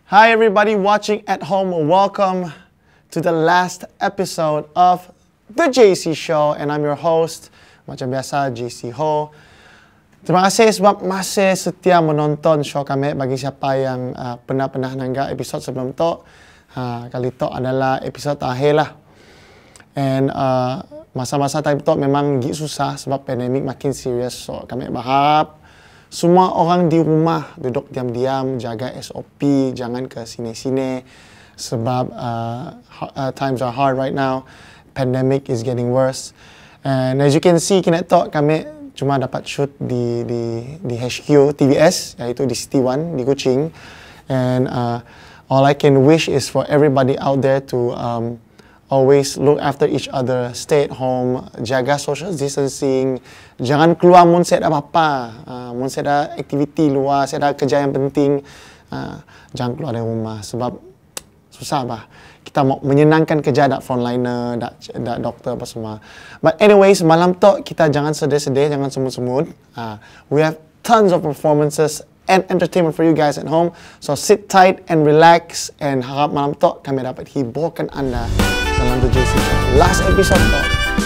Hi everybody watching at home, welcome to the last episode of The JC Show and I'm your host, macam biasa, JC Ho. Terima kasih sebab masih setia menonton show kami. Bagi siapa yang pernah nanggap episod sebelum tu, kali tu adalah episod terakhir lah. And masa-masa time tu memang susah sebab pandemik makin serius. So kami berharap semua orang di rumah duduk diam-diam, jaga SOP, jangan ke sini-sini sebab times are hard right now. Pandemic is getting worse. And as you can see, kini tu kami cuma dapat shoot di HQ TVS, iaitu di City One di Kuching. And all I can wish is for everybody out there to always look after each other, stay at home, jaga social distancing, jangan keluar mun saya ada apa-apa, mun saya ada aktiviti luar, saya ada kerja yang penting, jangan keluar dari rumah sebab susah bah. Kita mau menyenangkan kerja dak frontliner, dak doktor apa semua. But anyways, malam tu kita jangan sedih-sedih, jangan semut-semut. We have tons of performances and entertainment for you guys at home. So sit tight and relax and harap malam tu kami dapat hiburkan anda dalam The JC Show. Last episode tu.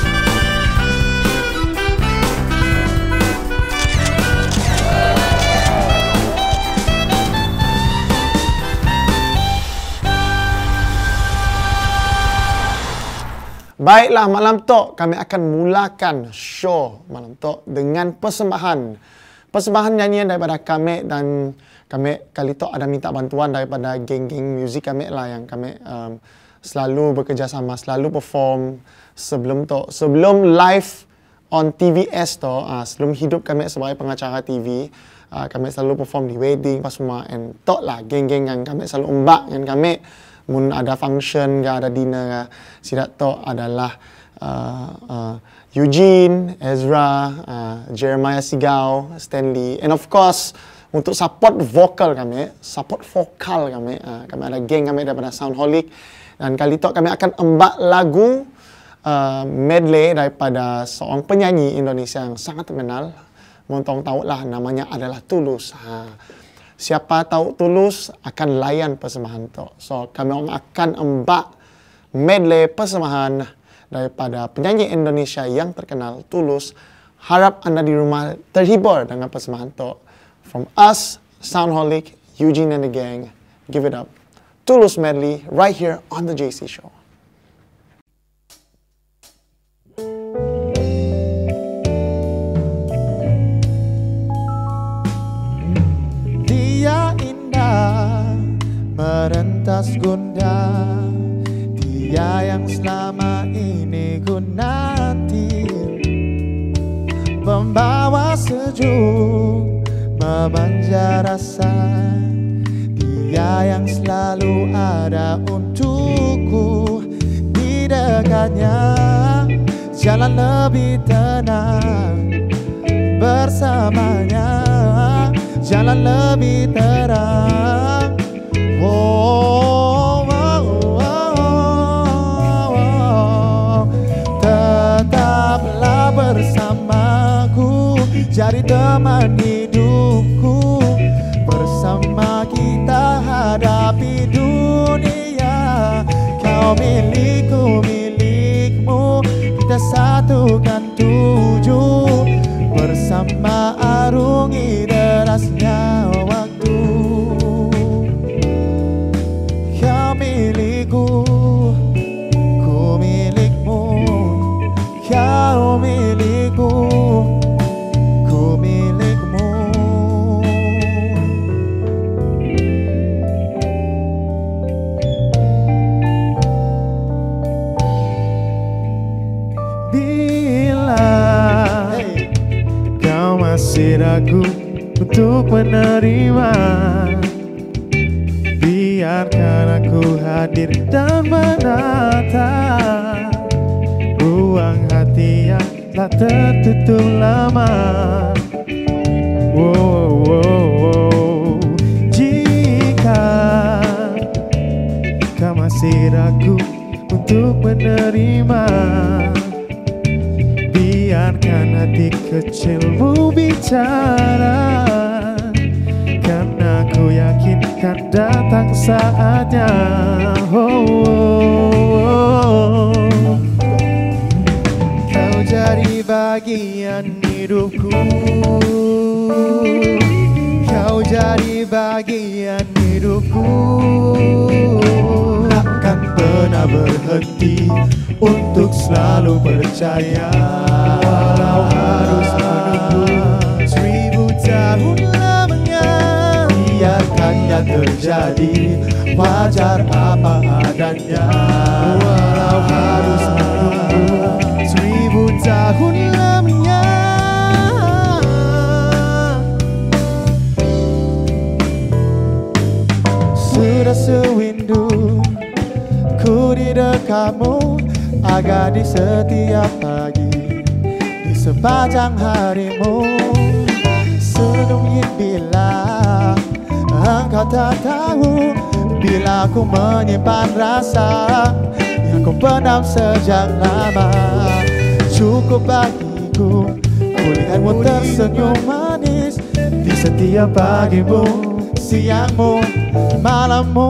Baiklah, malam tu kami akan mulakan show malam tu dengan persembahan nyanyian daripada kami, dan kami kali tu ada minta bantuan daripada geng-geng muzik kami lah yang kami selalu bekerjasama, selalu perform sebelum live on TVS tu, sebelum hidup kami sebagai pengacara TV, kami selalu perform di wedding pas semua, and tu lah geng-geng yang kami selalu umbak dengan kami. Mun ada function ke, ada dinner ke, sidak tu adalah Eugene, Ezra, Jeremiah Sigau, Stanley, and of course untuk support vokal kami, kami ada geng kami daripada Soundholic, dan kali tu kami akan embak lagu medley daripada seorang penyanyi Indonesia yang sangat terkenal. Montong tahu lah, namanya adalah Tulus. Siapa tahu Tulus akan layan persembahan tu. So kami akan embak medley persembahan daripada penyanyi Indonesia yang terkenal Tulus. Harap anda di rumah terhibur dengan persembahan tu. From us, Soundholic, Eugene and the gang, give it up. Tulus medley right here on The JC Show. Merentas gundah, dia yang selama ini ku nanti, membawa sejuk, memanja rasa, dia yang selalu ada untukku. Di dekatnya jalan lebih tenang, bersamanya jalan lebih terang. Tetaplah bersamaku, jadi teman hidupku. Bersama kita hadapi dunia. Kau milikku, milikmu, kita satukan tujuh. Bersama arungi derasnya waktu. Milikku, ku milikmu, kau milikku, ku milikmu. Bila kau masih ragu untuk menerima, biarkan aku hadir dan menata ruang hati yang telah tertutup lama. Jika kau masih ragu untuk menerima, biarkan hati kecilmu bicara, karena ku yakin kan datang saat saatnya. Kau jadi bagian hidupku, kau jadi bagian hidupku. Takkan pernah berhenti untuk selalu percaya, walau harus menunggu 1000 tahun lamanya. Biarkannya terjadi, wajar apa adanya, walau harus menunggu 1000 tahun lamanya. Sudah sewindu ku di dekatmu, agar di setiap pagi, di sepanjang harimu, sedungin bila engkau tak tahu, bila ku menyimpan rasa yang ku pendam sejak lama. Cukup bagiku ku lihatmu tersenyum manis di setiap pagimu, siangmu, malammu.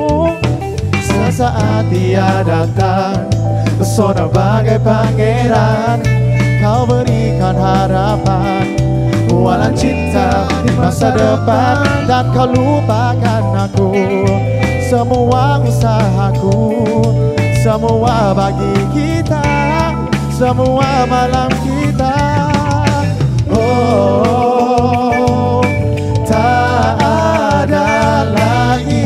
Sesaat dia datang, pesona bagai pangeran. Kau berikan harapan, walau cinta di masa depan. Dan kau lupakan aku, semua usahaku, semua bagi kita, semua malam kita. Oh, tak ada lagi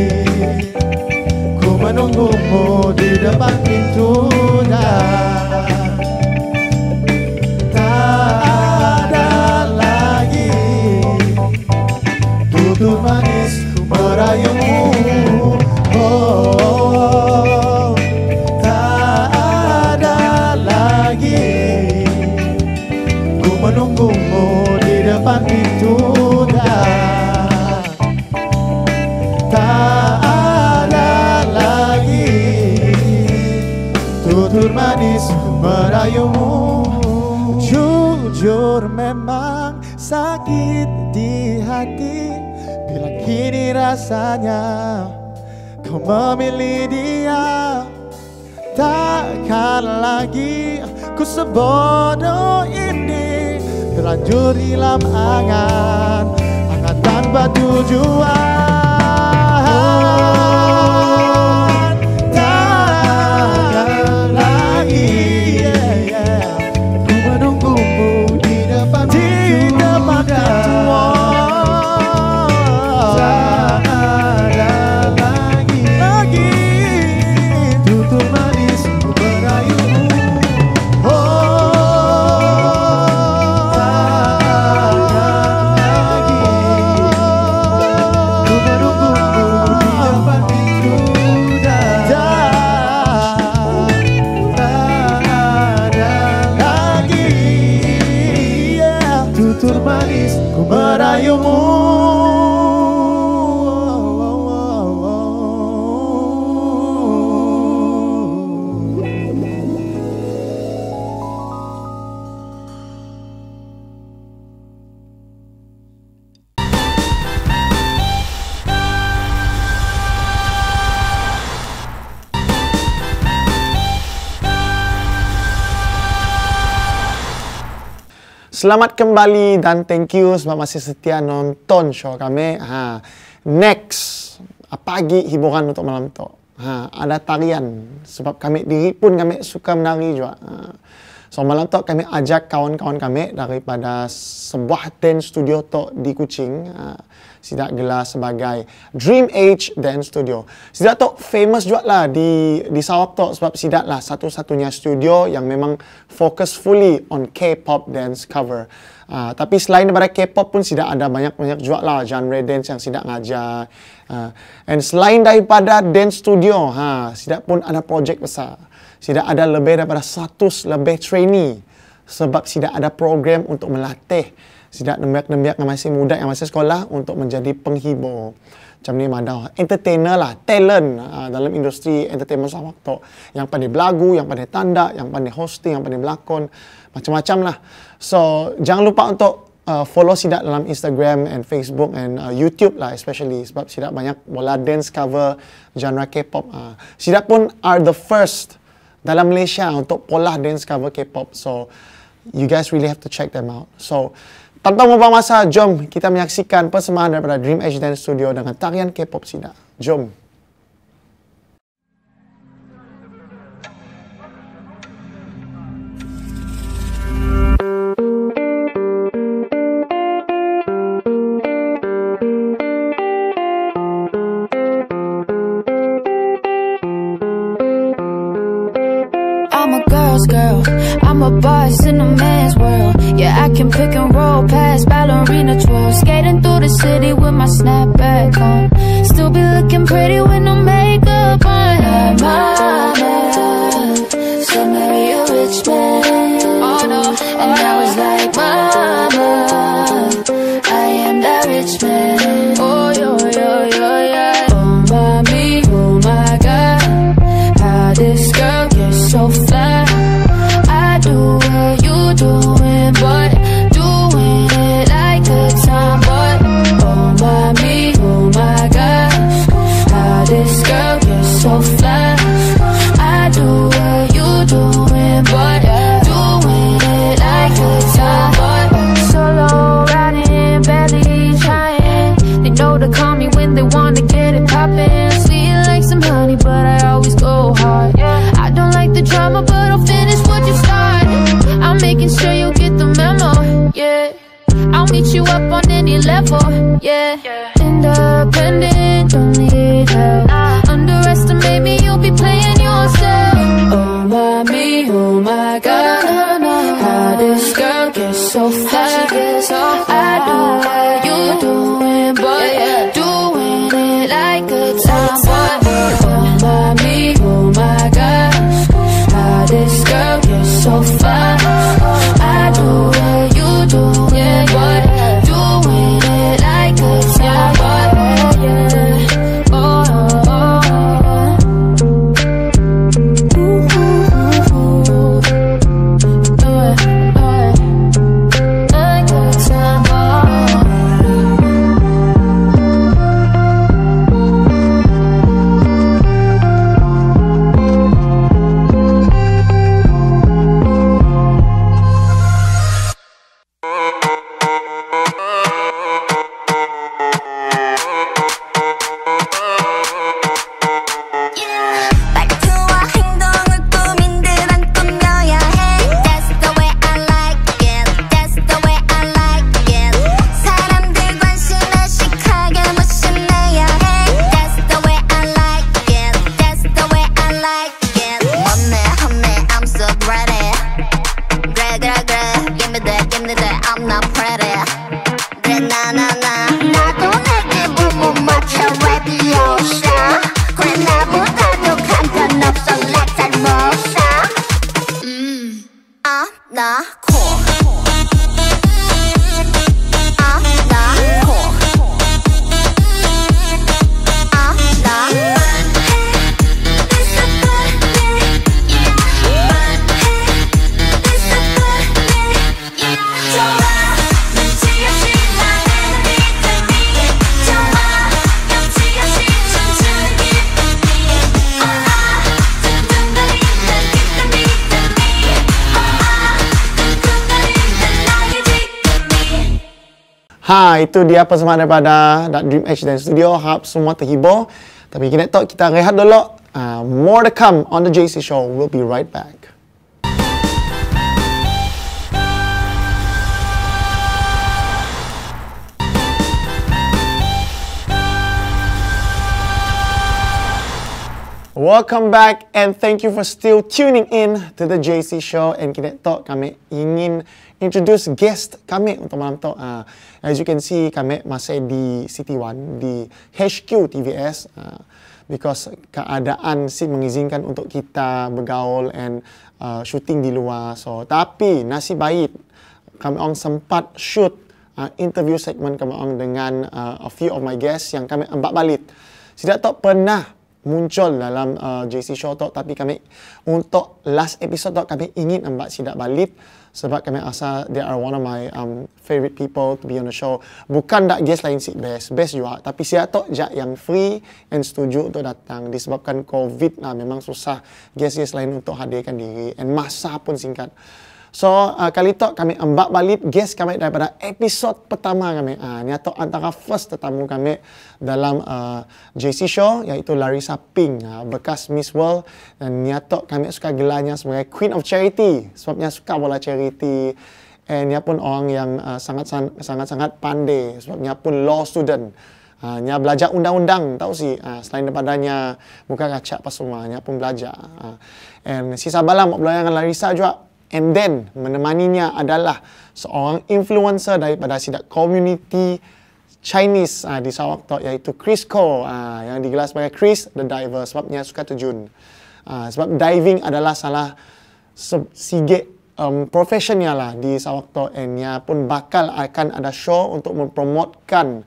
ku menunggumu di depan pintu. Tak ada lagi tutur manis ku merayumu. Oh, tak ada lagi ku menunggumu di depan pintu. Tak ada lagi tutur manis merayumu. Jujur memang sakit di hati bila kini rasanya kau memilih dia. Takkan lagi ku sebodoh ini terlanjur hilang angan tanpa tujuan. Tutur manis ku merayumu. Selamat kembali dan thank you sebab masih setia nonton show kami. Next, pagi hiburan untuk malam tu. Ada tarian sebab diri pun kami suka menari juga. So malam tu kami ajak kawan-kawan kami daripada sebuah dance studio tu di Kuching. Sidak gelar sebagai Dream Age Dance Studio. Sidak tu famous juga lah di Sarawak tu sebab sidak lah satu-satunya studio yang memang fokus fully on K-pop dance cover. Tapi selain daripada K-pop pun sidak ada banyak-banyak juga lah genre dance yang sidak ngajar. And selain daripada dance studio, sidak pun ada projek besar. Sidak ada lebih daripada 100 lebih trainee sebab sidak ada program untuk melatih sidak nembiak-nembiak yang masih muda, yang masih sekolah untuk menjadi penghibur. Macam ni ada entertainer lah, talent dalam industri entertainment Sarawak tu. Yang pandai belagu, yang pandai tanda, yang pandai hosting, yang pandai berlakon, macam-macam lah. So, jangan lupa untuk follow Sidak dalam Instagram and Facebook and YouTube lah especially sebab Sidak banyak bola dance cover genre K-pop. Sidak pun are the first dalam Malaysia untuk pola dance cover K-pop. So you guys really have to check them out. So tanpa membuang masa, jom kita menyaksikan persembahan daripada Dream Edge Dance Studio dengan tarian K-pop Sidak. Jom. Girl, I'm a boss in a man's world. Yeah, I can pick and roll past ballerina twirl. Skating through the city with my snapback on. Still be looking pretty with no makeup on. My mama said marry a rich man. Oh no, and I was like, mama, I am that rich man. Oh yo yo yo yeah. Oh mommy, oh my God, how this girl gets so fly. Doing, but doing it like a tomboy. Oh mommy, oh my gosh, how this girl gets so fly. I do what you doing, but doing it like a tomboy. Solo riding, barely trying. They know to call me when they wanna get it poppin'. Sweet like some honey, but I always go hard. I don't like the drama, but I'll finish what you started. I'm making sure you get the memo, yeah. I'll meet you up on any level, yeah. Independent, don't need help. Underestimate me, you'll be playing yourself. Oh mommy, oh my God, how this girl gets so fly. I do what you doing, but doing it like a tomboy. Oh mommy, oh my God, how this girl gets so fly. I do what you doing, but doing it like a tomboy. Yeah. Oh, oh, oh. Ooh, ooh, ooh. Like a tomboy. Itu dia persembahan daripada Dream Edge Dance Studio. Harap semua terhibur. Tapi kita rehat dulu. More to come on the JC Show. We'll be right back. Welcome back and thank you for still tuning in to the JC Show. And kami ingin introduce guest kami untuk malam tu. As you can see, kami masih di City One, di HQ TVS. Because keadaan mengizinkan untuk kita bergaul and shooting di luar. So, tapi nasib baik kami orang sempat shoot interview segmen kami orang dengan a few of my guests yang kami embak balik. Tidak tak pernah muncul dalam JC Show tu, tapi kami untuk last episode tu kami ingin embak sidak balik. sebab kami rasa they are one of my favorite people to be on the show. Bukan tak guest lain si best juga, tapi siapa tok je yang free and setuju untuk datang. Disebabkan COVID lah, memang susah guest lain untuk hadirkan diri, and masa pun singkat. So, kali tu kami ambak balik guest kami daripada episod pertama kami. Ni atau antara first tetamu kami dalam JC Show, iaitu Larissa Ping, bekas Miss World. Dan ni atau kami suka gelarnya sebagai Queen of Charity, sebabnya suka bola charity. And dia pun orang yang sangat-sangat pandai, sebabnya pun law student. Dia belajar undang-undang, tahu sih. Selain daripadanya bukan kacak pas semua, dia pun belajar. And si Sabalah mau belajar dengan Larissa juga. And then, menemaninya adalah seorang influencer daripada sidak community Chinese di Sarawak tu, iaitu Chris Koh, yang digelar sebagai Chris the Diver, sebabnya suka terjun. Sebab diving adalah salah sigit profesionnya lah di Sarawak tu, and dia pun bakal akan ada show untuk mempromotkan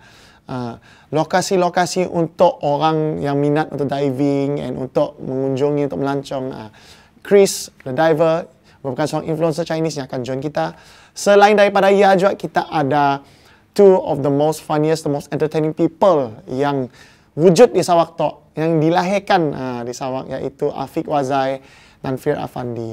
lokasi-lokasi untuk orang yang minat untuk diving and untuk mengunjungi, untuk melancong. Chris the Diver merupakan seorang influencer Chinese yang akan join kita. Selain daripada ia juga, kita ada two of the most funniest, the most entertaining people yang wujud di Sarawak tu, yang dilahirkan di Sarawak, iaitu Afiq Wazai dan Fir Afandi.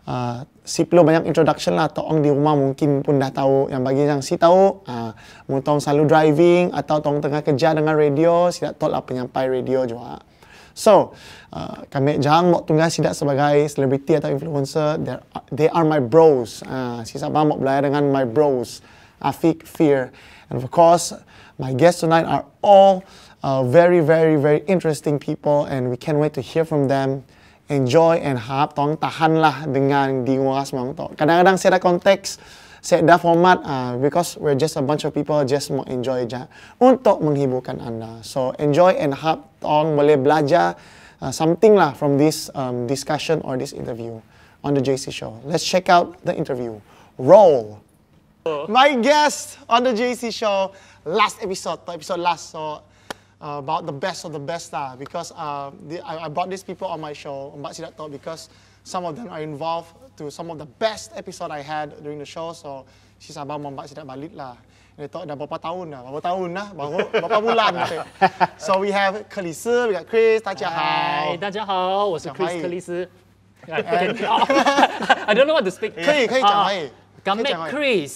Si perlu banyak introduction lah, tong di rumah mungkin pun dah tahu. Yang bagi yang si tahu, tong selalu driving atau tong tengah kerja dengan radio, si tak tahu lah penyampai radio juga. So, kami jarang mau tunggal sidak sebagai selebriti atau influencer. They are my bros. Si Sabah mau belajar dengan my bros, Afiq, Fir. And of course, my guests tonight are all very, very, very interesting people, and we can't wait to hear from them. Enjoy and harap tong tahanlah dengan di nguras memang tu. Kadang-kadang saya ada konteks, saya ada format, because we're just a bunch of people just mau enjoy je untuk menghiburkan anda. So enjoy and harap tong boleh belajar something lah from this discussion or this interview on the JC Show. Let's check out the interview. Roll. My guest on the JC Show, last episode last, so about the best of the best lah, because I brought these people on my show, Mbak Sidak Talk, because some of them are involved to some of the best episode I had during the show. So si Sabah Mbak Sidak balik lah. Dia tahu dah berapa tahun dah, baru berapa bulan. So we have Kelisa, we got Chris, 大家好。 嗨，大家好，我是 Chris 克里斯。I don't know what to speak. 可以讲华语。 Gamek Chris.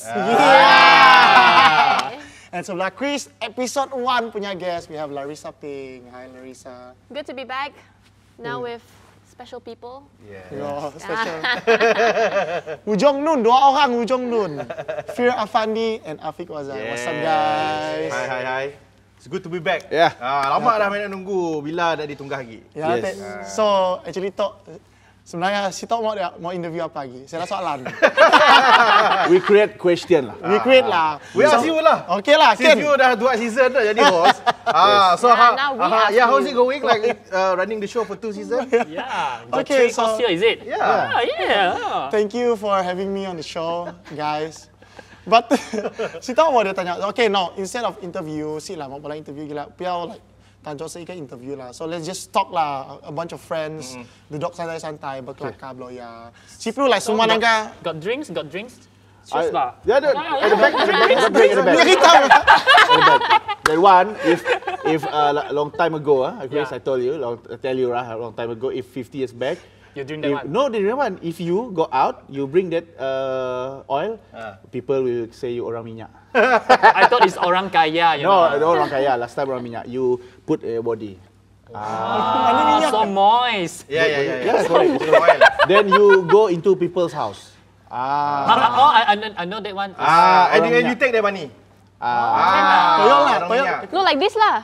Yeah. And so like Chris, episode 1 punya guest, we have Larissa Ping. Hi Larissa. Good to be back. Now with special people. Yeah. Special. Ujong Nun, dua orang Ujong Nun. Fir Afandi and Afiq Wazai. What's up guys? Hi. It's good to be back. Yeah. Lama dah nak nunggu bila dah ditunggah lagi. Yeah, so actually sebenarnya si Tok mau interview apa lagi? Saya ada soalan. We create question lah. We create lah. We ask you lah. Okay lah. Since you dah 2 season dah jadi host. So now we ask how's you. it going? Like running the show for 2 seasons? Yeah. Got Okay, 3 hosts here, is it? Yeah. Thank you for having me on the show, guys. But si Tok mau dia tanya. Okay, now instead of interview, si lah mau bola interview gila. Piao like tanjau saya kan interview lah. So let's just talk lah, a bunch of friends, duduk santai-santai, berkelakar, bloya. Si perlu like semua naga. Got drinks? Cheers lah. Yeah, at the back. Dia kita. That one, if long time ago, Chris, I told you, long time ago, if 50 years back, You drink that one? No, the one. If you go out, you bring that oil, people will say you orang minyak. I thought it's orang kaya, you know. No, orang kaya. Last time orang minyak. You put a body. So moist. Yeah. Then you go into people's house. Oh, I know that one. And then you take their money. Toyol. No, like this lah.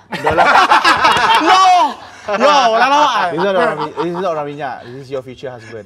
Yo, wala na. This is not orang minyak. This is your future husband.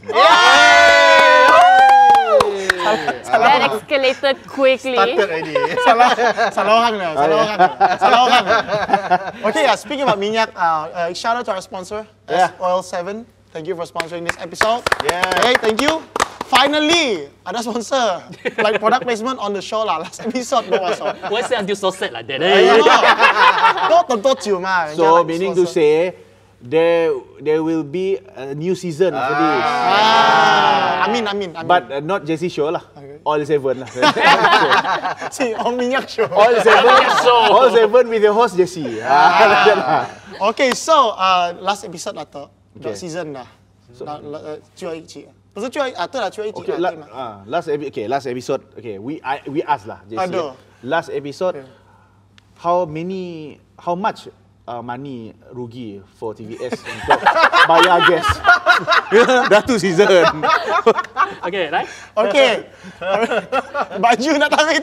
That escalated quickly. Started already. Salah orang. Okay, speaking about minyak, shout out to our sponsor, Oil 7. Thank you for sponsoring this episode. Hey, thank you. Finally, ada sponsor. Like product placement on the show lah. Last episode no masuk. Why say until so sad like that? No, tentu cium ah. So meaning to say, there will be a new season for this. Amin. But not JC show lah. All seven lah. Si Om Minyak Show. All seven with the host JC. Okay, so last episode lah to. Season dah. Cuba Ichi. 不是对了，cuba Ichi. Okay, last episode. Okay, we asked lah JC. Aduh. Last episode, how much money rugi for TVS untuk bayar guest? Dah 2 season. Okay, right? Okay. Baju nak tarik.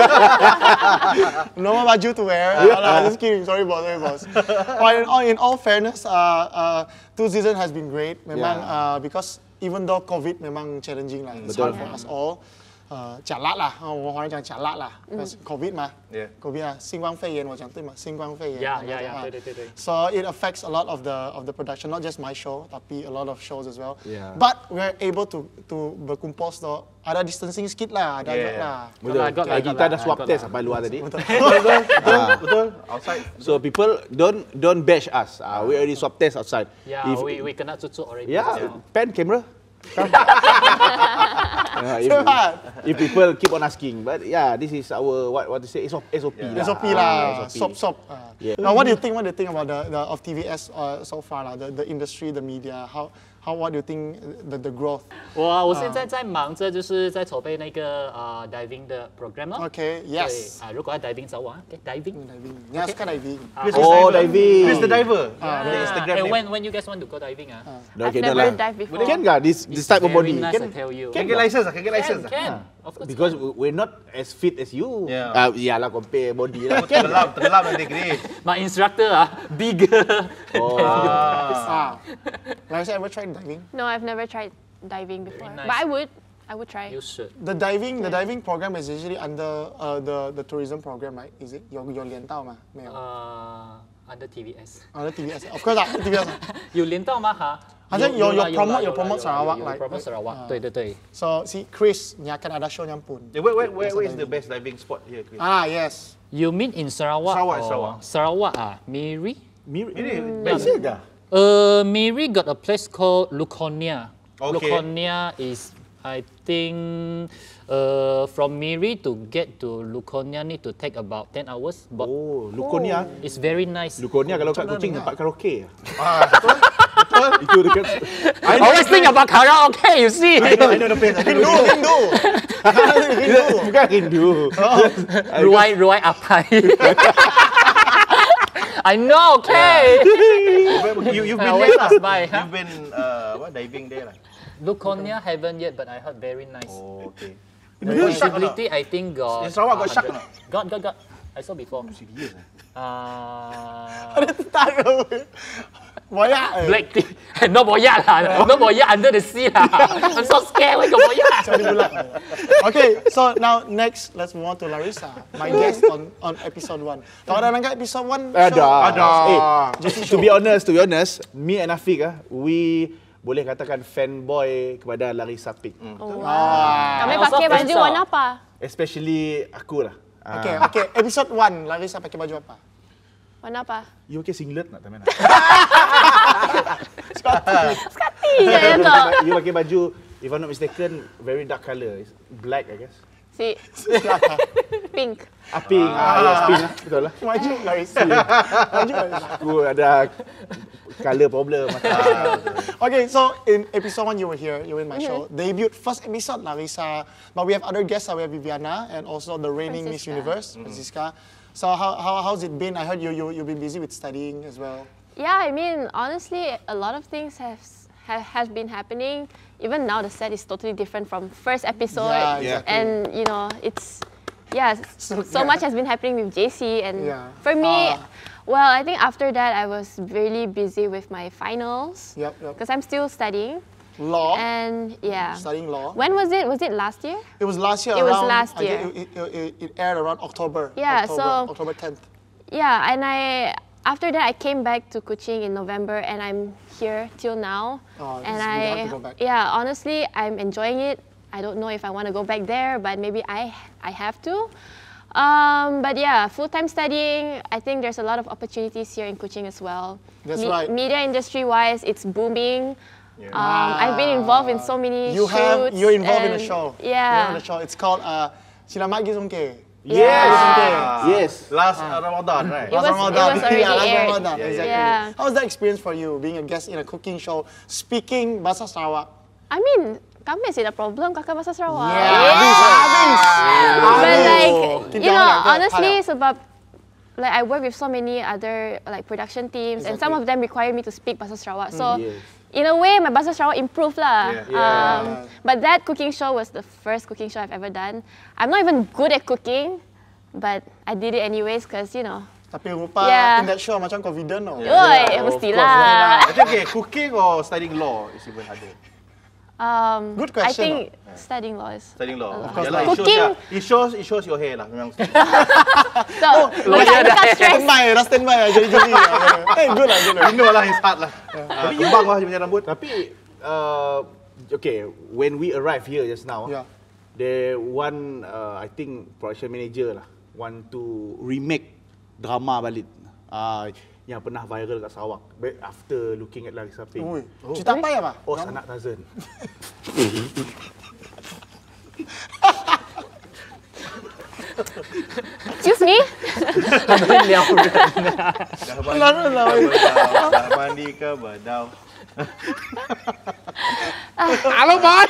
No more baju to wear. Just kidding. Sorry boss. In all fairness, 2 season has been great. Memang because even though COVID memang challenging lah. It's hard for us all. 假辣啦，我华人讲假辣啦，COVID 嘛 ，COVID 啊，新冠肺炎我讲对吗？新冠肺炎。 对。 So it affects a lot of the production, not just my show, tapi a lot of shows as well. Yeah. But we're able to berkumpul so ada distancing sikit lah, ada agak lah. Betul. Kita ada swab test sampai luar tadi. Betul. Outside. So people don't bash us. We already swab test outside. Yeah, we kena cucuk already. Yeah, pen camera. If people keep on asking, but yeah, this is our what to say SOP lah. SOP lah, SOP. Now, what do you think about the of TVS so far lah? The industry, the media, what do you think the growth? 我现在在忙着，就是在筹备那个diving 的 program 咯。 Okay, yes. 对，如果要 diving 找我啊，diving。 你要 skydiving. Diving. Chris the diver. The Instagram And name. when you guys want to go diving I've never dived before. Can ga this type of body? Very nice, I tell you. Can get license. Can get license. Can. Of course. Because we're not as fit as you. Yeah. Iyalah compare body lah. Tenggelam nanti gini. My instructor bigger. Larissa ever tried diving? No, I've never tried diving before. nice. But I would try. You should. The diving program is usually under the tourism program, right? Is it? 有连到吗？没有。 Under TVS. Under TVS, of course 啊，TVS 啊。 有连到吗？哈？ 好像有 promote 有 promote Sarawak 有 like promote Sarawak. 对。 So si Chris, ni akan ada show yang pun. Where is the best diving spot here, Chris? Yes. You mean in Sarawak? Sarawak Miri? Ini Best ke? Miri got a place called Luconia. Okay. Luconia is, I think, from Miri to get to Luconia need to take about 10 hours. But Luconia. it's very nice. Luconia kalau kat Kuching tempat karaoke. Itu dekat. I always think about karaoke, you see. I know the place. Hindu. Bukan Hindu. Ruai Apai. I know, okay. You've I been always there pass lah. by, huh? You've been diving there lah. Luconia haven't yet, but I heard very nice. Oh, okay. The possibility, I think, got. In Sarawak got shark or not? Got. I saw before. Serious Ada tetangga. Boyak. Black tea. No boyak lah. No boyak under the sea lah. I'm so scared. Why got boyak? Okay, so now next, let's move on to Larissa, my guest on episode 1. Tahu ada nangka episode 1? Ada. To be honest, me and Afiq we boleh katakan fanboy kepada Larissa Peak. Kami Also pakai baju French warna apa? Especially aku lah. Okay. Episode 1, Larissa pakai baju apa? Warna apa? You pakai singlet nak teman? Skati je ya tak? You pakai baju, if I'm not mistaken, very dark color. It's black, I guess. Si pink. Pink. Yes, pink lah. Betul lah. Maju Larissa. Aku ada color problem. Okay, so in episode 1 you were here, you were in my show. Debut first episode Larissa, but we have other guests. We have Viviana and also the reigning Miss Universe, Francisca. So how's it been? I heard you've been busy with studying as well. Yeah, I mean, honestly, a lot of things have been happening. Even now, the set is totally different from first episode. Yeah, exactly. And, you know, it's, so much has been happening with JC. And for me, well, I think after that, I was really busy with my finals. Yep. Because I'm still studying. Law. And, Studying law. When was it? Was it last year? It was last year. It was last I year. think it aired around October. Yeah, October 10th. Yeah, and after that, I came back to Kuching in November, and I'm here till now. And it's hard to go back. Yeah, honestly, I'm enjoying it. I don't know if I want to go back there, but maybe I have to. But yeah, full-time studying, I think there's a lot of opportunities here in Kuching as well. That's right. Media industry-wise, it's booming. I've been involved in so many shoots. You're involved in a show. Yeah. You're in a show. It's called Selamat Gizongke. Yes. Last Ramadan, right? It was already last aired. Ramadan, exactly. Yeah. How was that experience for you, being a guest in a cooking show, speaking Bahasa Sarawak? I mean, kami sih ada problem kakak bahasa Sarawak. Habis. But like, Kita you know, orang agak honestly, harap. sebab like I work with so many other like production teams, and some of them require me to speak Bahasa Sarawak. So, in a way, my Bahasa Sarawak improved lah. But that cooking show was the first cooking show I've ever done. I'm not even good at cooking, but I did it anyways because, you know. Tapi rupa in that show macam confident tau. Oi, mestilah. Okay, cooking or studying law is even harder? Good question. I think studying law is. Studying law. Of course, Yalah, cooking. it shows your hair lah. Memang. So, bukan stress. Dah standby lah jadi-jadi. Good lah. You know lah, it's hard lah. Kembang lah dia punya rambut. Tapi, okay, when we arrive here just now, the one, I think, production manager lah, want to remake drama balik. Yang pernah viral kat Sarawak. After looking at Lagi Saping. Cerita apa ya, Pak? Oh, Sanak Tazan. Excuse me? Dah mandi ke badau? Halo, Pak.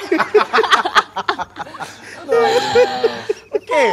Okay.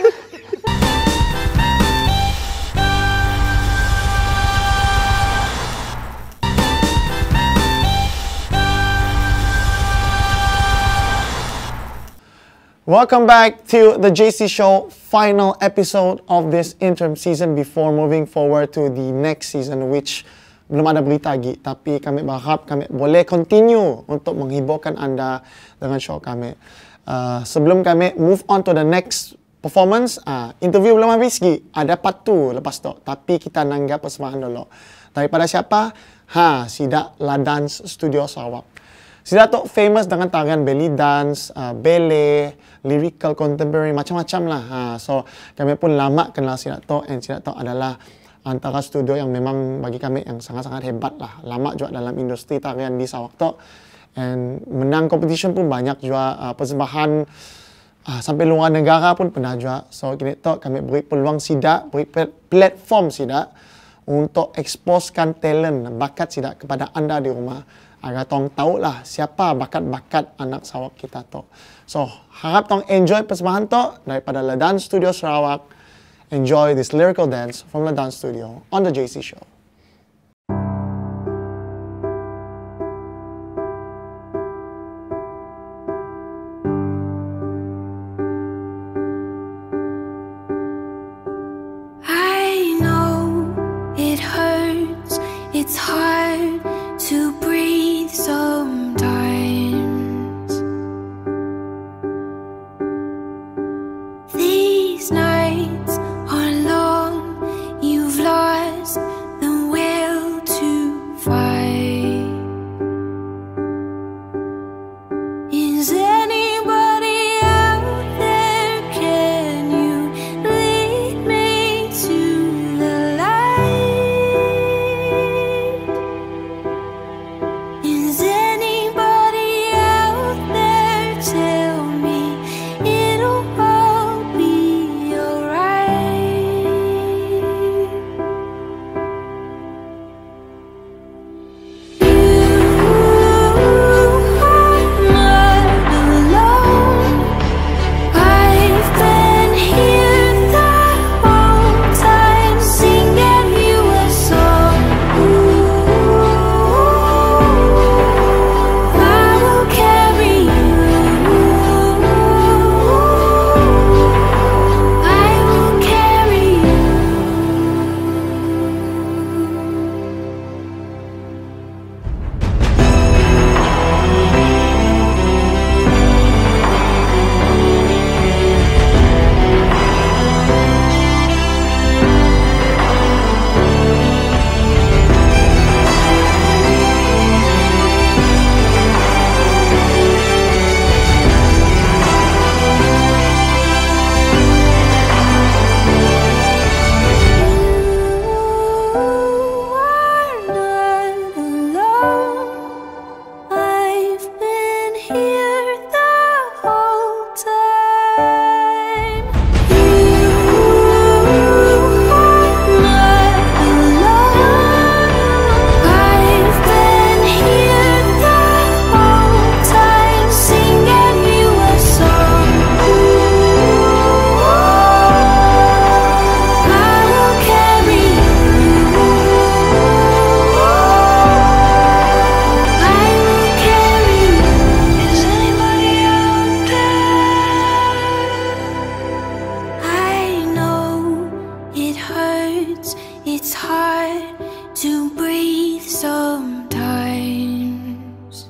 Welcome back to the JC Show, final episode of this interim season before moving forward to the next season, which belum ada berita lagi. Tapi kami berharap kami boleh continue untuk menghiburkan anda dengan show kami. Sebelum kami move on to the next performance, interview belum habis lagi. Ada part 2 lepas tu. Tapi kita nanggap persembahan dulu. Daripada siapa? Sidak La Dance Studio Sarawak. Sidak tu famous dengan tarian belly dance, ballet, lyrical, contemporary, macam-macam lah. So, kami pun lama kenal Sidak tu, and Sidak tu adalah antara studio yang memang bagi kami yang sangat-sangat hebat lah. Lama juga dalam industri tarian di Sarawak tu. And menang competition pun banyak juga, persembahan sampai luar negara pun pernah juga. So, kini tu kami beri peluang Sidak, beri platform Sidak untuk exposekan talent, bakat Sidak kepada anda di rumah. Agar tong tahu lah siapa bakat-bakat anak Sarawak kita tu. So, harap tong enjoy persembahan tu daripada La Dance Studio Sarawak. Enjoy this lyrical dance from La Dance Studio on The JC Show. I know it hurts, it's hard to breathe sometimes. These nights are long, you've lost the will to fight. Is anybody out there? Can you lead me to the light? sometimes.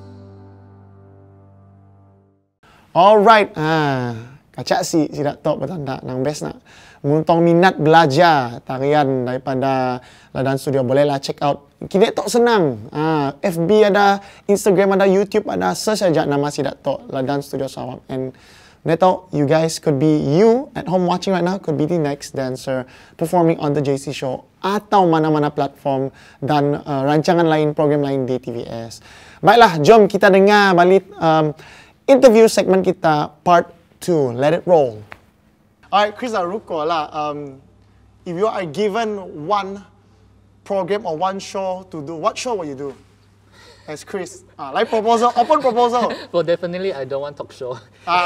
Alright, kacak si tidak tahu bertanda nang best nak. Muntong minat belajar tarian daripada Ladan Studio, bolehlah check out. Kita tak senang. FB ada, Instagram ada, YouTube ada, search saja nama si tak tahu Ladan Studio Sarawak. And Neto, you guys could be, you at home watching right now could be the next dancer performing on the JC Show atau mana-mana platform dan rancangan lain, program lain di TVS. Baiklah, jom kita dengar balik interview segmen kita part 2. Let it roll. Alright, Chris Aruko lah. If you are given one program or one show to do, what show will you do? As Chris, like proposal, open proposal. Well, definitely I don't want talk show.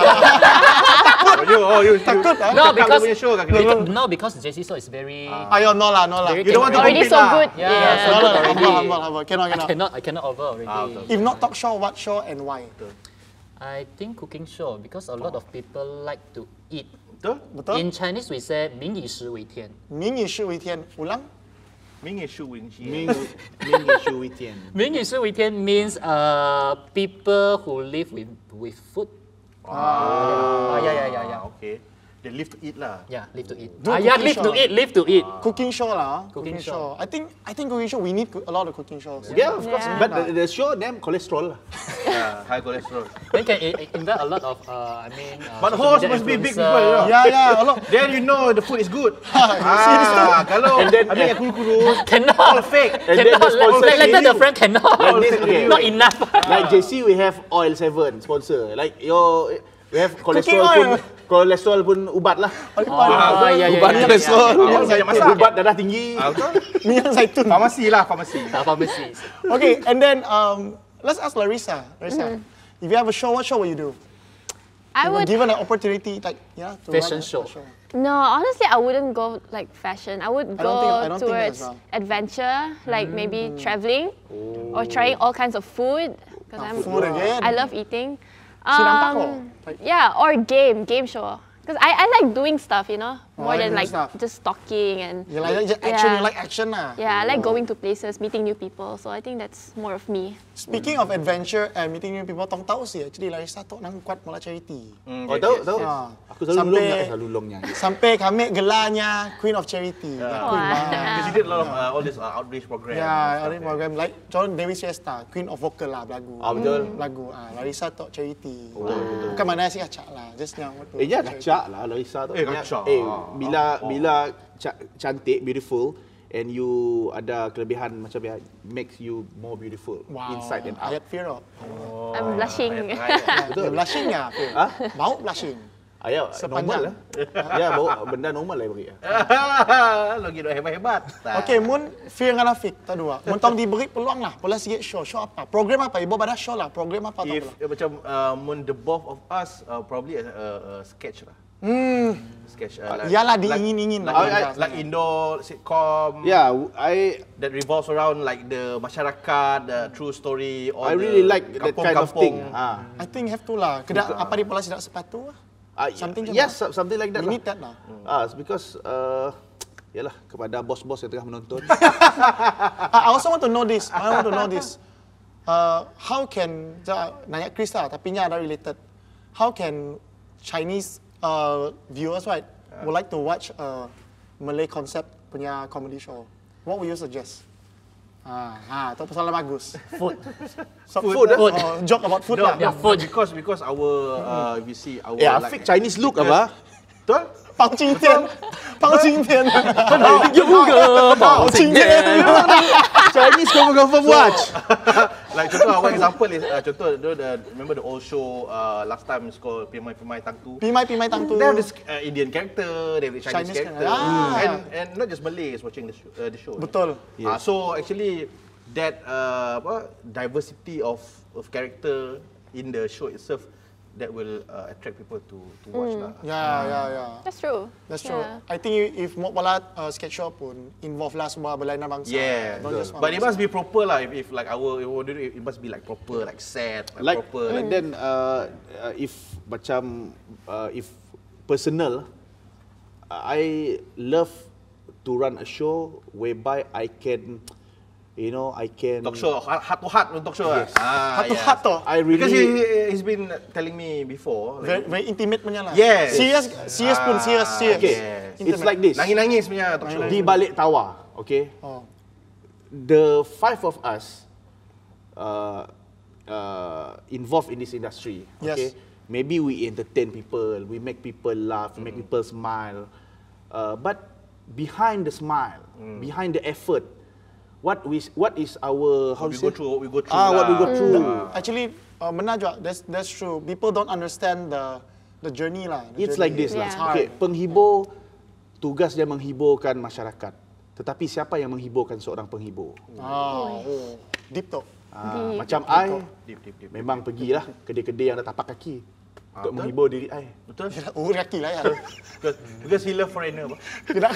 You Takut No, because because JC Show is very. Ayo, no lah. Very You don't want to Already compete so lah. good. Yeah, so No, good no, already. humble. Cannot. I cannot over already. If not talk show, what show and why? I think cooking show because a lot of people like to eat. Betul? In Chinese we say 民以食为天. 民以食为天, ulang? 民以食为天。 明也是一天。 民以食为天 means people who live with food. Yeah. Okay. They live to eat lah. Yeah, live to eat. Do Yeah, cooking live to eat. Cooking show lah. Cooking show. I think cooking show, we need a lot of cooking shows. Yeah, of course. Yeah. But the show name cholesterol lah. Yeah, high cholesterol. Then can invite a lot of But social host media must be big influencer. people, you know. Yeah, a lot. Then you know the food is good. Kalau And then- ambil yang kuru-kuru, Cannot. all fake. And then the sponsor Later the you. friend cannot. Like this, okay. Not enough. Like JC, we have Oil 7 sponsor. Like we have oil. cholesterol pun ubat lah. Yeah. Ubat cholesterol. Saya masak. Ubat darah tinggi. Betul? Minyak zaitun. Farmasi lah, farmasi. Pharmacies. Okay, and then let's ask Larissa. Larissa, if you have a show, what show will you do? I You were would. given an opportunity, to Fashion run a show. No, honestly, I wouldn't go like fashion. I would I don't think go that towards as well. adventure, like maybe traveling or trying all kinds of food. Because Food again. I love eating. Sinampak ko. Like- Yeah, or game show. Because I like doing stuff, you know, more like than doing like stuff. just talking and. You like just action, Yeah. you like action lah. Yeah, I like going to places, meeting new people. So I think that's more of me. Speaking of adventure and meeting new people, tong tahu sih actually Larissa tu nang kuat mula charity. Oh, tahu. Ah. Aku selalu Sampai- lulungnya. Sampai kami gelarnya Queen of Charity. Queen Because you did a lot of all this outreach program. Yeah, ada program like John Dewi Siesta, Queen of Vocal lah lagu. Betul. Lagu. Larissa Talk Charity. Bukan mana sih acak lah, just yang waktu. Ya kacak lah Larissa tu. Kacak. Bila cantik, beautiful, and you ada kelebihan macam ya, makes you more beautiful inside and out. Ayat Firo. I'm blushing. Betul. Blushing ya? Bau blushing. Ayah, Sepanjang. normal lah. Ya, bawa benda normal lah bagi. Lagi dah hebat-hebat. Okay, Mun Fir dengan Afiq, tak dua. Mun tong diberi peluang lah, boleh sikit show. Show apa? Program apa? Ibu pada show lah. Program apa? If macam the both of us probably a sketch lah. Sketch. Yalah, diingin-ingin lah. Like Indo sitcom. Yeah, That revolves around like the masyarakat, the true story. Or I really the like that kind of thing. I think have to lah. Kedak apa di pola sidak sepatu lah. Something macam Yes, something like that. We lah. need that lah. Because yalah kepada bos-bos yang tengah menonton. I also want to know this. How can, nanya Chris lah, tapi nya ada related. How can Chinese viewers, right, would like to watch a Malay concept punya comedy show? What would you suggest? Itu persoalan bagus. Food. Food. Joke about food lah. Yeah, food. Because our if you see our Yeah, like, fake Chinese look apa? betul? 包青天，包青天， 包青天。 Chinese confirm watch. Like contoh one example is contoh remember the old show last time it's called Pimai Tang Tu. Pimai Tang Tu. They have this Indian character, they have the Chinese Chinese character, character. and not just Malays watching the show. Betul. So actually that diversity of character in the show itself that will attract people to watch lah. Yeah. That's true. That's true. Yeah. I think if mau pala sketch show pun involve lah semua berlainan bangsa. Yeah, Don't just one but it bangsa. must be proper lah. If like it must be like proper, like set, Like proper. and then if macam if personal, I love to run a show whereby I can you know, I can Talk show, heart to heart talk show. Yes. Heart to heart tu. I really Because he's been telling me before. Very intimate punya lah. Yes. Serious pun, serious. Okay, Yes. it's like this. Nangis-nangis punya talk show. Di balik tawa, okay? Oh. The 5 of us involved in this industry, Yes. okay? Maybe we entertain people, we make people laugh, we make people smile. But behind the smile, behind the effort, what is our What we go through. what we lah. go through. Actually, benar juga. That's true. People don't understand the journey lah. The It's journey. like this lah. Yeah. Okay, penghibur tugas dia menghiburkan masyarakat. Tetapi siapa yang menghiburkan seorang penghibur? Deep tu. Macam I Deep. memang pergilah kedai-kedai yang ada tapak kaki untuk menghibur diri I. Betul? Oh, lelaki lah ya. Because he love foreigner. Tidak.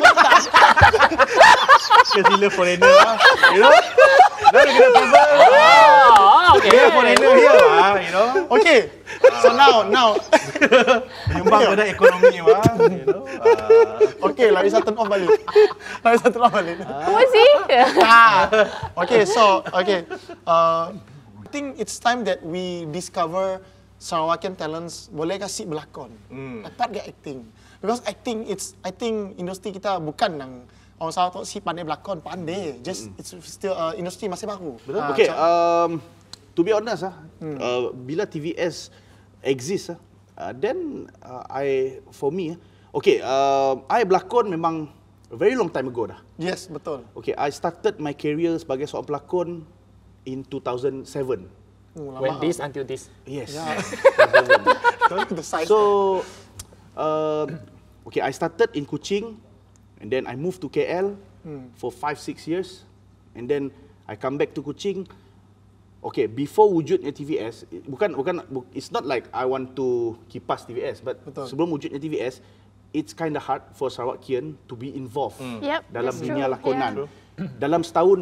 Because he love foreigner. You know? Now you kena travel. Okay. He love foreigner here, you know? Okay. So now. Menyumbang pada ekonomi, you know? Okay, Larissa turn off balik. Who was he? Okay, so I think it's time that we discover Sarawakian talents boleh kasih berlakon. Dapat ke acting? Because acting, I think industri kita bukan yang orang Sarawak tu si pandai berlakon, pandai. Just it's still industri masih baru. Betul? Okay, to be honest bila TVS exist then for me I berlakon memang a very long time ago dah. Yes, betul. Okay, I started my career sebagai seorang pelakon in 2007. When this until this. Yes. Yeah. The size. So, okay, I started in Kuching, and then I moved to KL for 5-6 years, and then I come back to Kuching. Okay, before wujudnya TVS, it's not like I want to kipas TVS, but Betul. sebelum wujudnya TVS, it's kind of hard for Sarawakian to be involved Yep, dalam that's dunia true. lakonan. Yeah. Dalam setahun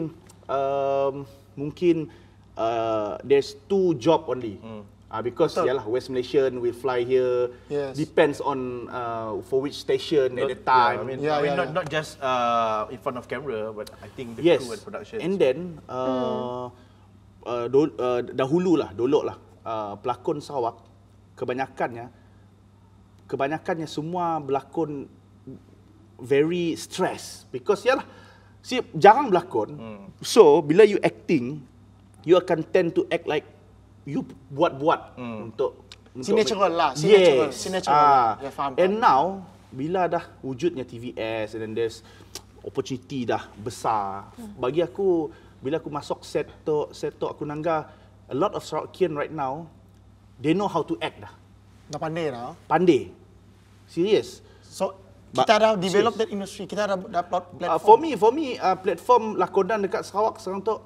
mungkin there's 2 job only. Because yalah West Malaysian will fly here. Yes. Depends on for which station at the time. Not just in front of camera, but I think the Yes. crew and production. And then dulu lah pelakon Sarawak kebanyakannya semua berlakon very stress because yalah jarang berlakon. So bila you acting, you akan tend to act like you buat untuk Sinetron lah, Yes. sinetron. Ya, faham. And now bila dah wujudnya TVS and then there's opportunity dah besar. Bagi aku bila aku masuk set tu aku nangga a lot of Sarawakian right now they know how to act dah. Dah pandai dah. Pandai. Serius. So kita dah develop that industry. Kita dah platform. For me platform lakonan dekat Sarawak sekarang tu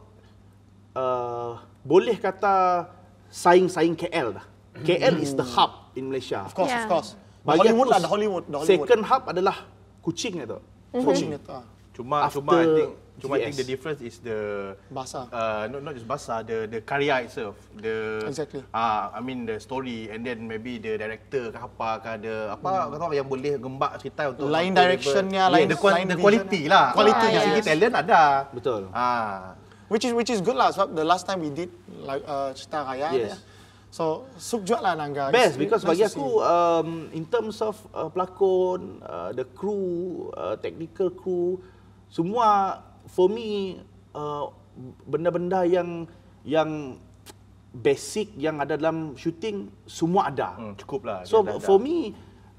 boleh kata saing KL dah. KL is the hub in Malaysia. Of course, Yeah. of course. Bagi Hollywood aku, lah, the Hollywood. Second hub adalah Kuching tu. Kuching itu. Cuma After I think TVS. the difference is the Bahasa. not just bahasa, the karya itself, Exactly. I mean the story, and then maybe the director ke ada kata yang boleh gembak cerita untuk Lain untuk directionnya, level- lain- the lain quality vision. lah. Quality, Dari segi yes. talent ada. Betul. Which is good lah. Sebab the last time we did like cerita raya. Yes. So suk juga lah Nangga. Best because Nice bagi to aku in terms of pelakon, the crew, technical crew, semua for me benda-benda yang basic yang ada dalam shooting semua ada. Cukup lah. So Dia dah- for me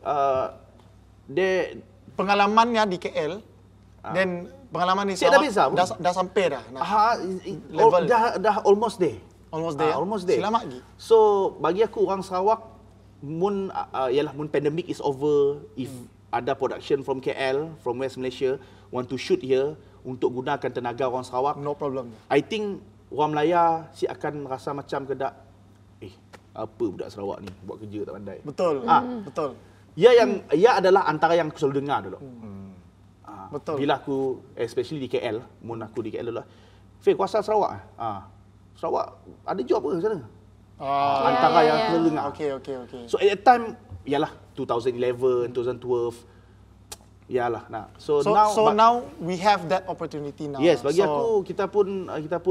they pengalamannya di KL dan pengalaman di Dah Sarawak beza, dah sampai dah. level dah almost there. Almost there. Almost there. Selamat lagi. So bagi aku orang Sarawak mun pandemic is over, if ada production from KL, from West Malaysia want to shoot here untuk gunakan tenaga orang Sarawak, No problem. I think orang Melaya akan rasa macam kedak apa budak Sarawak ni buat kerja tak pandai. Betul. Betul. Ia adalah antara yang aku selalu dengar dulu. Betul. Bila aku especially di KL, mun aku di KL dulu. Fik, kau asal Sarawak? Sarawak ada job ke sana? Antara yang aku selalu dengar. Okay. So at that time, 2011, 2012, Yalah. Nah. So now we have that opportunity now. Yes, bagi aku kita pun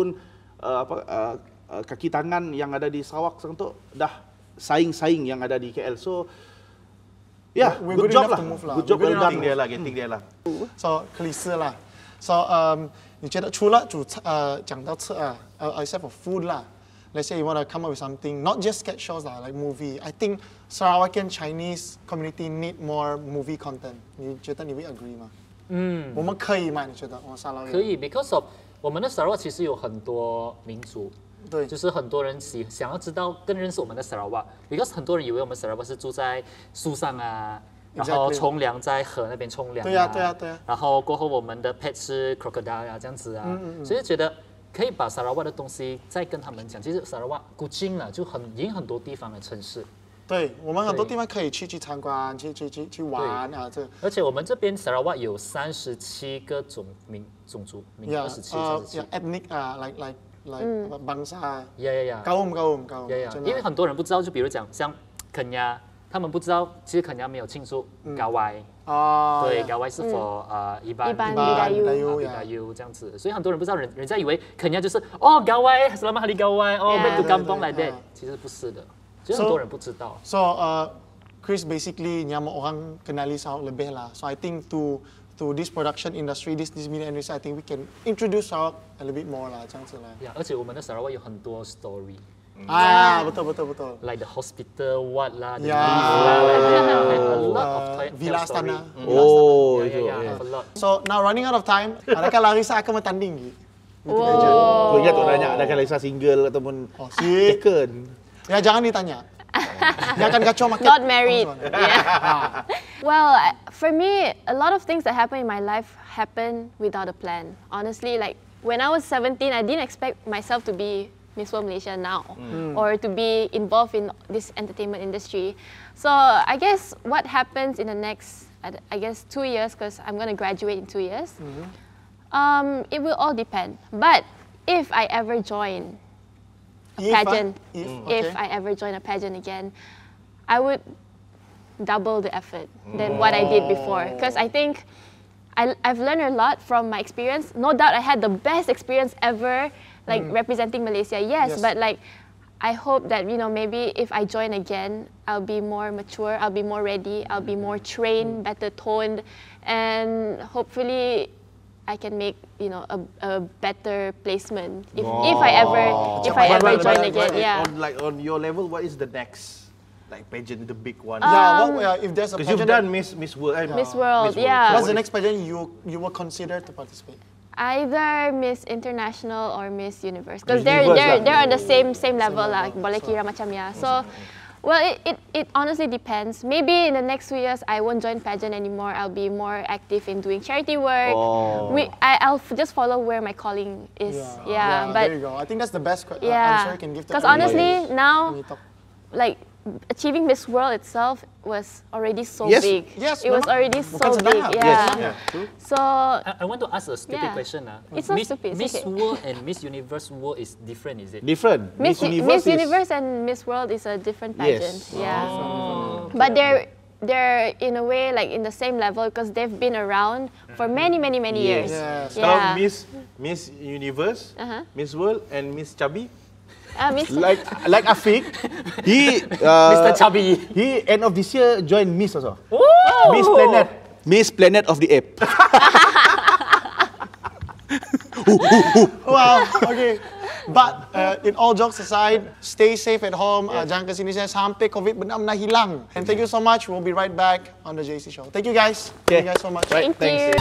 kaki tangan yang ada di Sarawak sekarang tu dah saing-saing yang ada di KL. So we're good good job enough lah. to move lah. Good job We're well good enough done. getting there lah. So 克里斯啦。So 你觉得除了讲到吃except for food 啦 ，let's say you want to come up with something, not just sketch shows 啦 like movie. I think Sarawakian Chinese community need more movie content. 你觉得你会 agree 吗？我们可以吗？你觉得？我沙捞越可以，because of 我们的 Sarawak 其实有很多民族。 对， 就是很多人想要知道更认识我们的 Sarawak，because 很多人以为我们 Sarawak 是住在树上啊，然后冲凉在河那边冲凉。 对呀。 然后过后我们的 pet 是 crocodile 啊这样子啊，所以觉得可以把 Sarawak 的东西再跟他们讲。其实 Sarawak 古今了，就已经很多地方的城市。 对，我们很多地方可以去参观，去玩啊，这。 而且我们这边 Sarawak 有37个种族，27 ethnic 啊，like bangsa。 高，因为很多人不知道，就比如讲像肯亚，他们不知道，其实肯亚没有庆祝Gawai。对，Gawai是 for Iban Bidayuh 这样子，所以很多人不知道，人家以为肯亚就是Gawai Selamat Hari Gawai back to kampung like that，其实不是的，其实很多人不知道。 So Chris basically nya mau orang kenali Sarawak lebih lah. So I think to this production industry, this media industry, I think we can introduce Sarawak a little bit more 啦，这样子啦。 而且我们的 Sarawak 有很多 story。 betul. Like the hospital, what lah, the a lot of Villa Astana. A lot. So now running out of time, adakah Larissa akan bertanding? Kau ingat tu nanya, adakah Larissa single ataupun taken? Ya jangan ditanya. Dia akan kacau market. Not married. Well, for me, a lot of things that happen in my life happen without a plan. Honestly, like when I was 17, I didn't expect myself to be Miss World Malaysia now or to be involved in this entertainment industry. So I guess what happens in the next, 2 years, because I'm going to graduate in 2 years, it will all depend. But if I ever join a pageant, if I ever join a pageant again, I would double the effort than what I did before. Because I think I've learned a lot from my experience. No doubt I had the best experience ever, like representing Malaysia, yes, but like I hope that, you know, maybe if I join again, I'll be more mature, I'll be more ready, I'll be more trained, better toned, and hopefully I can make, you know, a better placement if I ever join again. On your level, what is the next like pageant, the big one? If there's a pageant, because you've done Miss World. Miss World, yeah. What's the next pageant you will consider to participate? Either Miss International or Miss Universe, because they're on the same level lah. Boleh kira macam ya. So, well, it honestly depends. Maybe in the next 2 years I won't join pageant anymore. I'll be more active in doing charity work. I'll just follow where my calling is. Yeah, but there you go. I think that's the best answer you can give to. Because honestly, now, like, achieving Miss World itself was already so big. Yes, it was already so big. Yeah. So I want to ask a stupid question. It's not stupid. Miss World and Miss Universe World is different, is it? Different. Miss Universe and Miss World is a different pageant. Yes. Yeah. But they're in a way like in the same level because they've been around for many years. Yes. Yeah. Miss Universe, Miss World, and Miss Chubby. Like Afiq, he Mr. Chubby. He end of this year joined Miss also. Ooh. Miss Planet of the Ape. Wow. Okay. But in all jokes aside, stay safe at home. Jangan ke sini sampai COVID benar-benar hilang. And thank you so much. We'll be right back on the JC Show. Thank you guys. Thank you guys so much. Thank you.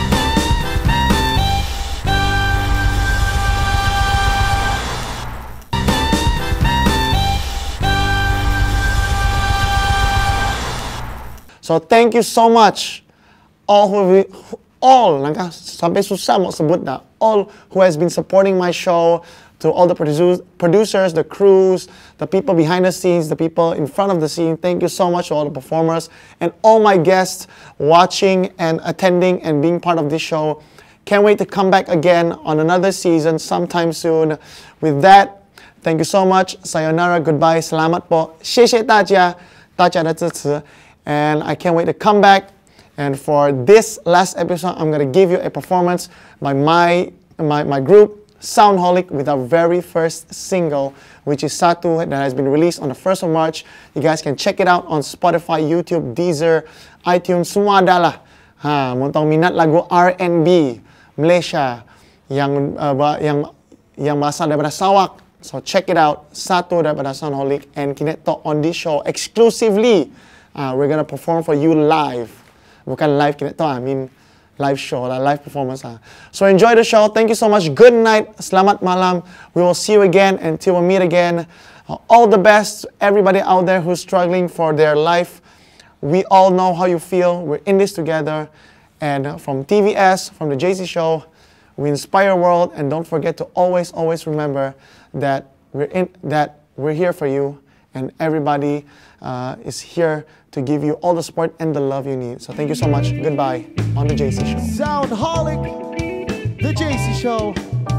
So thank you so much, all sampai susah mau sebut dah, all who has been supporting my show, to all the producers, the crews, the people behind the scenes, the people in front of the scene. Thank you so much to all the performers and all my guests watching and attending and being part of this show. Can't wait to come back again on another season sometime soon. With that, thank you so much. Sayonara, goodbye, selamat po. 谢谢大家的支持. And I can't wait to come back And for this last episode, I'm going to give you a performance by my group, Soundholic, with our very first single, which is Satu, that has been released on the 1st of March. You guys can check it out on Spotify, YouTube, Deezer, iTunes, semua ada lah. Muntang minat lagu R&B Malaysia yang berasal daripada Sarawak. So check it out, Satu daripada Soundholic, and Kineto on this show exclusively. We're gonna perform for you live. Bukan live Kineto, I mean live show, live performance. So enjoy the show. Thank you so much. Good night. Selamat malam. We will see you again until we meet again. All the best to everybody out there who's struggling for their life. We all know how you feel. We're in this together. And from TVS, from the JC Show, we inspire the world. And don't forget to always remember that we're here for you. And everybody is here to give you all the support and the love you need. So thank you so much. Goodbye on the JC Show. Soundholic, the JC Show.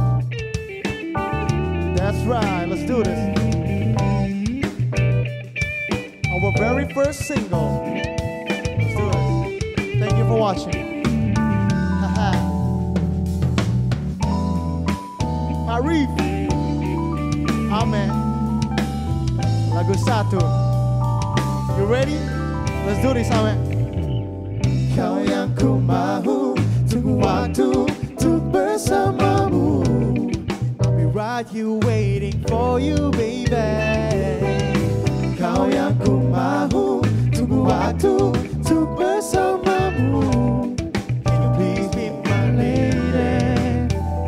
That's right, let's do this. Our very first single. Let's do it. Thank you for watching. Arif, Amen. Lagu Satu. You ready? Let's do this, Amen. Kau yang ku mahu, tunggu waktu untuk bersamamu. I'll be right here waiting for you, baby. Kau yang ku mahu, tunggu waktu untuk bersamamu. Can you please be my lady?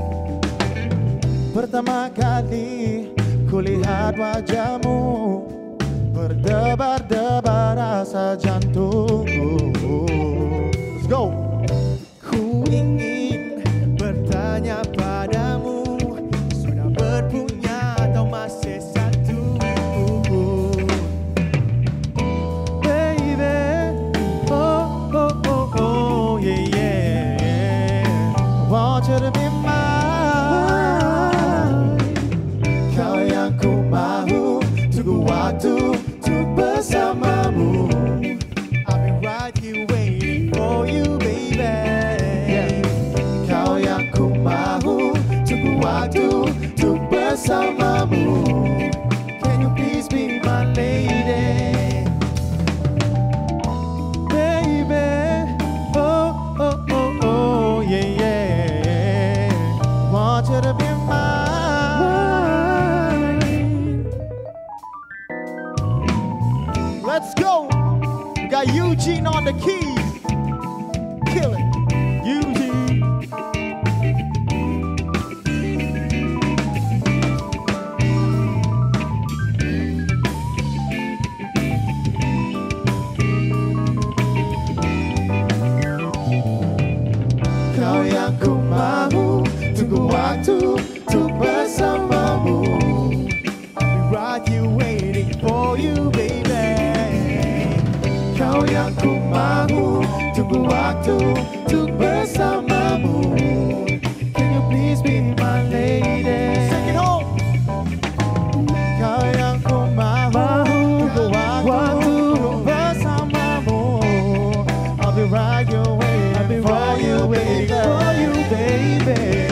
Pertama kali kulihat wajahmu, berdebar-debar rasa jantungku. Let's go. Ku ingin bertanya padamu, sudah berpunya atau masih satu? Baby, oh, oh, oh, oh, yeah, yeah. I want you to be mine. Kau yang ku mahu, tunggu waktu untuk bersamamu. I'll be right here waiting for you, baby. Kau yang ku mahu, tunggu waktu untuk bersamamu. Can you please be my lady? Baby, oh, oh, oh, oh, yeah, yeah. Want you to be mine. Let's go. We got Eugene on the keys. Kill it. Eugene. Kau yang ku mahu, tunggu waktu untuk bersamamu. I'll be right here waiting for you, baby. Kau yang ku mahu, tunggu waktu untuk bersamamu. Can you please be my lady? Sing it home. Kau yang ku mahu, tunggu waktu untuk bersamamu. I'll be right here waiting for you, baby.